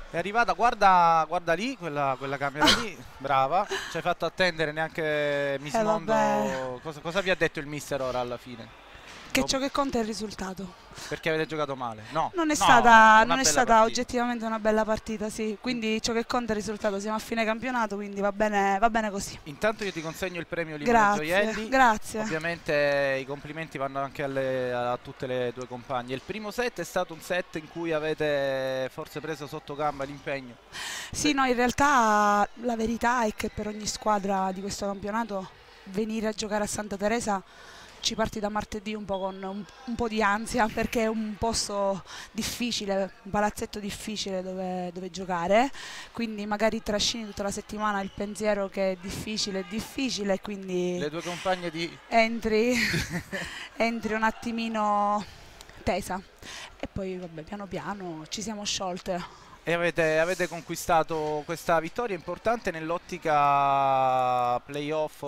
È arrivata, guarda, guarda lì, quella camera lì, brava. Ci hai fatto attendere neanche Miss Vabbè, Mondo. Cosa vi ha detto il mister ora alla fine? che ciò che conta è il risultato. Perché avete giocato male? No, Non è no, stata, una non è bella stata partita. oggettivamente una bella partita, sì. Quindi ciò che conta è il risultato. Siamo a fine campionato, quindi va bene così. Intanto io ti consegno il premio Limone Grazie, Gioielli. grazie. Ovviamente i complimenti vanno anche a tutte le tue compagne. Il primo set è stato un set in cui avete forse preso sotto gamba l'impegno. Sì, no, in realtà la verità è che per ogni squadra di questo campionato venire a giocare a Santa Teresa ci parti da martedì un po' con un po' di ansia perché è un posto difficile, un palazzetto difficile dove giocare, quindi magari trascini tutta la settimana il pensiero che è difficile, e quindi Le tue compagne di... entri, entri un attimino tesa e poi vabbè piano piano ci siamo sciolte. E avete conquistato questa vittoria importante nell'ottica playoff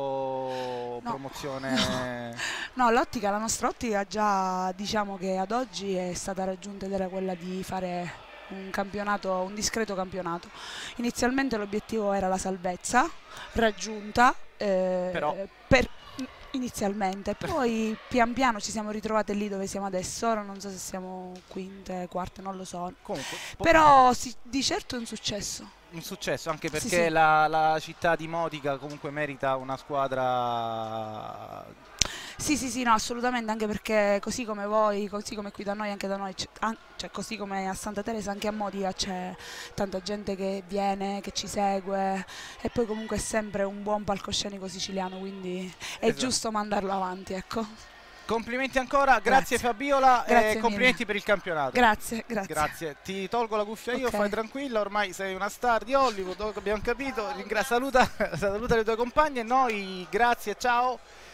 o No, no, promozione. no, la nostra ottica già diciamo che ad oggi è stata raggiunta ed era quella di fare un campionato, un discreto campionato. Inizialmente l'obiettivo era la salvezza, raggiunta Però inizialmente, poi pian piano ci siamo ritrovate lì dove siamo adesso, ora non so se siamo quinte, quarte, non lo so, comunque però sì, di certo è un successo. un successo anche Sì, perché sì. la città di Modica comunque merita una squadra. Sì, sì, sì, no, assolutamente, anche perché così come voi, così come qui da noi, anche da noi, cioè così come a Santa Teresa, anche a Modica c'è tanta gente che viene, che ci segue e poi comunque è sempre un buon palcoscenico siciliano, quindi è Esatto. giusto mandarlo avanti, ecco. Complimenti ancora, grazie Grazie, Fabiola e grazie mille. complimenti per il campionato. Grazie, grazie. Grazie, ti tolgo la cuffia io, Ok, fai tranquilla, ormai sei una star di Hollywood, abbiamo capito. Saluta, saluta le tue compagne, noi grazie, ciao.